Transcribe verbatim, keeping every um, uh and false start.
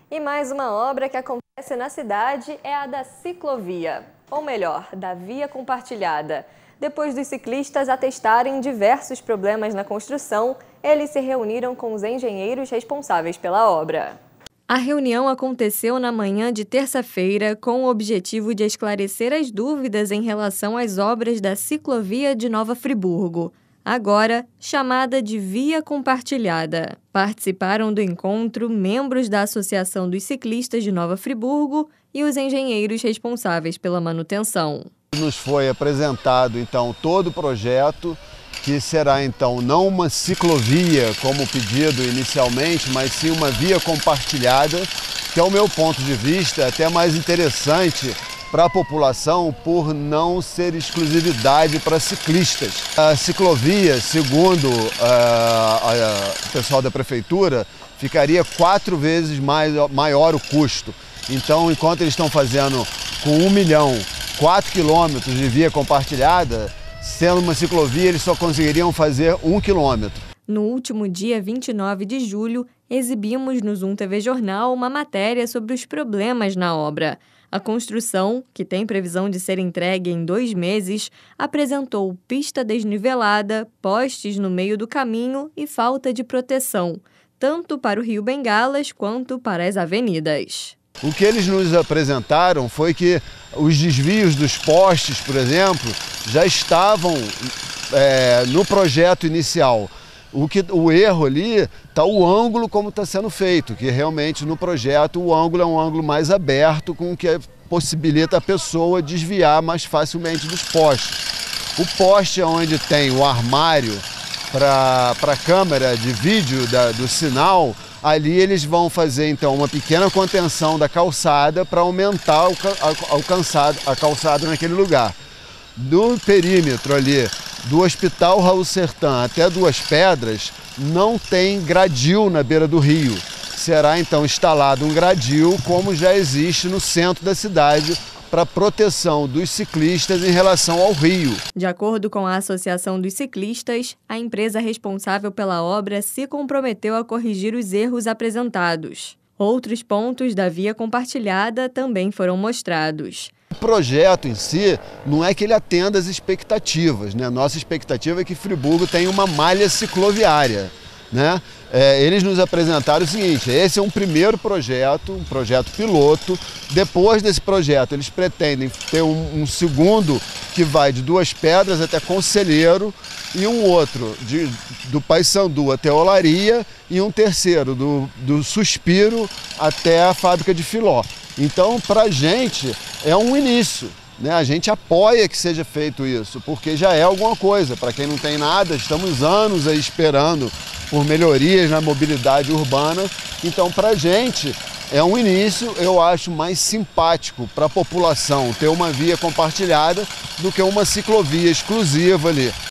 E mais uma obra que acontece na cidade é a da ciclovia, ou melhor, da via compartilhada. Depois dos ciclistas atestarem diversos problemas na construção, eles se reuniram com os engenheiros responsáveis pela obra. A reunião aconteceu na manhã de terça-feira com o objetivo de esclarecer as dúvidas em relação às obras da ciclovia de Nova Friburgo, agora chamada de Via Compartilhada. Participaram do encontro membros da Associação dos Ciclistas de Nova Friburgo e os engenheiros responsáveis pela manutenção. Nos foi apresentado então todo o projeto, que será então não uma ciclovia como pedido inicialmente, mas sim uma via compartilhada, que ao meu ponto de vista é até mais interessante para a população por não ser exclusividade para ciclistas. A ciclovia, segundo uh, o pessoal da prefeitura, ficaria quatro vezes mais, maior o custo. Então, enquanto eles estão fazendo com um milhão, quatro quilômetros de via compartilhada, sendo uma ciclovia, eles só conseguiriam fazer um quilômetro. No último dia vinte e nove de julho, exibimos no Zoom T V Jornal uma matéria sobre os problemas na obra. A construção, que tem previsão de ser entregue em dois meses, apresentou pista desnivelada, postes no meio do caminho e falta de proteção, tanto para o Rio Bengalas quanto para as avenidas. O que eles nos apresentaram foi que os desvios dos postes, por exemplo, já estavam é, no projeto inicial. O, que, o erro ali está o ângulo como está sendo feito, que realmente no projeto o ângulo é um ângulo mais aberto, com o que possibilita a pessoa desviar mais facilmente dos postes. O poste onde tem o armário para a câmera de vídeo da, do sinal, ali eles vão fazer então uma pequena contenção da calçada para aumentar o, a, alcançado, a calçada naquele lugar. Do perímetro ali do Hospital Raul Sertã até Duas Pedras não tem gradil na beira do rio. Será então instalado um gradil como já existe no centro da cidade para proteção dos ciclistas em relação ao rio. De acordo com a Associação dos Ciclistas, a empresa responsável pela obra se comprometeu a corrigir os erros apresentados. Outros pontos da via compartilhada também foram mostrados. O projeto em si não é que ele atenda às expectativas, né? Nossa expectativa é que Friburgo tenha uma malha cicloviária, né? É, eles nos apresentaram o seguinte: esse é um primeiro projeto, um projeto piloto. Depois desse projeto, eles pretendem ter um, um segundo que vai de Duas Pedras até Conselheiro e um outro de, do Paissandu até Olaria e um terceiro do, do Suspiro até a fábrica de Filó. Então, para a gente, é um início, né? A gente apoia que seja feito isso, porque já é alguma coisa. Para quem não tem nada, estamos anos aí esperando por melhorias na mobilidade urbana. Então, para a gente, é um início, eu acho, mais simpático para a população ter uma via compartilhada do que uma ciclovia exclusiva ali.